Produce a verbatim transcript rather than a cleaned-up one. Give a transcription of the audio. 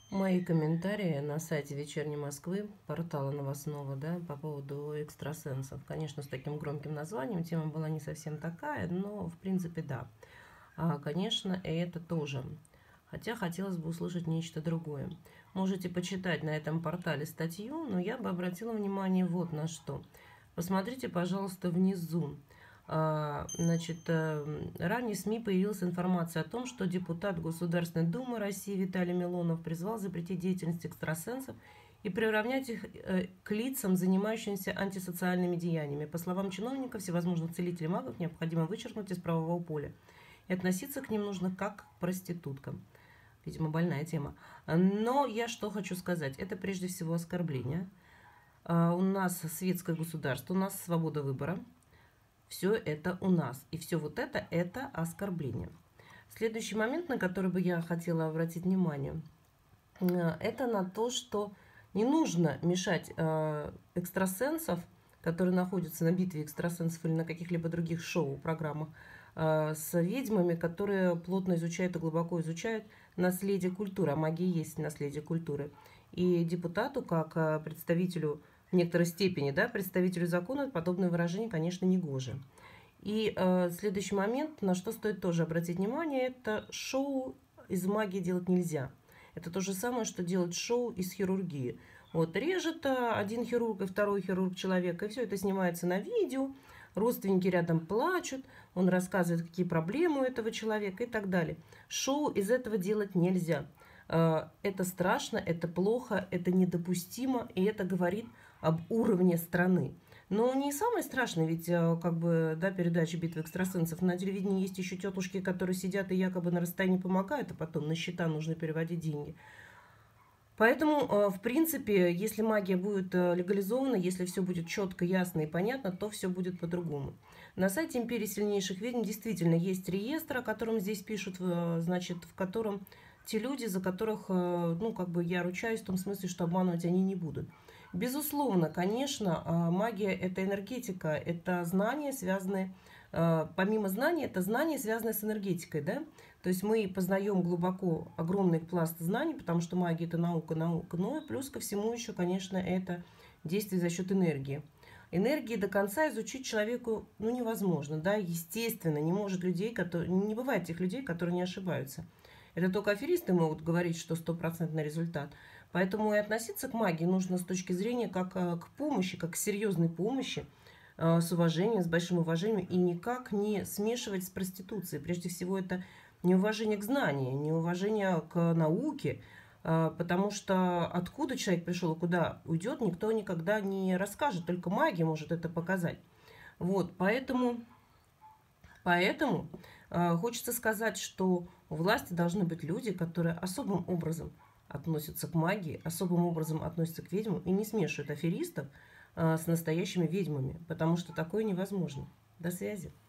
Мои комментарии на сайте «Вечерней Москвы», портала новостного, да, по поводу экстрасенсов. Конечно, с таким громким названием тема была не совсем такая, но в принципе да. А, конечно, и это тоже. Хотя хотелось бы услышать нечто другое. Можете почитать на этом портале статью, но я бы обратила внимание вот на что. Посмотрите, пожалуйста, внизу. А, Значит, э, ранее в СМИ появилась информация о том, что депутат Государственной Думы России Виталий Милонов призвал запретить деятельность экстрасенсов и приравнять их э, к лицам, занимающимся антисоциальными деяниями. По словам чиновника, всевозможных целителей магов необходимо вычеркнуть из правового поля. И относиться к ним нужно как к проституткам. Видимо, больная тема. Но я что хочу сказать. Это прежде всего оскорбление. А, У нас светское государство, у нас свобода выбора. Все это у нас. И все вот это, это оскорбление. Следующий момент, на который бы я хотела обратить внимание, это на то, что не нужно мешать э, экстрасенсов, которые находятся на битве экстрасенсов или на каких-либо других шоу, программах, э, с ведьмами, которые плотно изучают и глубоко изучают наследие культуры. А магия есть наследие культуры. И депутату, как э, представителю в некоторой степени, да, представителю закона, подобное выражение, конечно, не гоже. И э, следующий момент, на что стоит тоже обратить внимание, это шоу из магии делать нельзя. Это то же самое, что делать шоу из хирургии. Вот режет один хирург и второй хирург человека, и все это снимается на видео, родственники рядом плачут, он рассказывает, какие проблемы у этого человека и так далее. Шоу из этого делать нельзя. Это страшно, это плохо, это недопустимо, и это говорит об уровне страны. Но не самое страшное, ведь как бы, да, передача «Битвы экстрасенсов». На телевидении есть еще тетушки, которые сидят и якобы на расстоянии помогают, а потом на счета нужно переводить деньги. Поэтому, в принципе, если магия будет легализована, если все будет четко, ясно и понятно, то все будет по-другому. На сайте Империи сильнейших ведьм действительно есть реестр, о котором здесь пишут, значит, в котором те люди, за которых, ну, как бы я ручаюсь в том смысле, что обманывать они не будут. Безусловно, конечно, магия – это энергетика, это знания, связанные, помимо знаний, это знания, связанные с энергетикой, да? То есть мы познаем глубоко огромный пласт знаний, потому что магия – это наука, наука, но и плюс ко всему еще, конечно, это действие за счет энергии. Энергии до конца изучить человеку, ну, невозможно, да, естественно, не может людей, которые, не бывает тех людей, которые не ошибаются. Это только аферисты могут говорить, что стопроцентный результат. Поэтому и относиться к магии нужно с точки зрения как к помощи, как к серьезной помощи, с уважением, с большим уважением, и никак не смешивать с проституцией. Прежде всего, это неуважение к знанию, неуважение к науке, потому что откуда человек пришел и куда уйдет, никто никогда не расскажет, только магия может это показать. Вот, поэтому, поэтому хочется сказать, что у власти должны быть люди, которые особым образом относятся к магии, особым образом относятся к ведьмам и не смешивают аферистов с настоящими ведьмами, потому что такое невозможно. До связи.